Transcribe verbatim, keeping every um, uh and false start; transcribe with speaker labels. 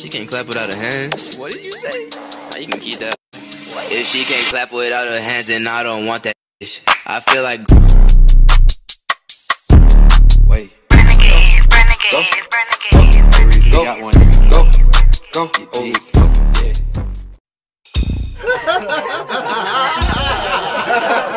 Speaker 1: She can't clap without her hands.
Speaker 2: What did you say?
Speaker 1: Nah, you can keep that. If she can't clap without her hands, then I don't want that. I feel like.
Speaker 2: Wait.
Speaker 3: Renegade, renegade, renegade.
Speaker 2: Go. Got one. Go. Go. Oh. Go. Yeah.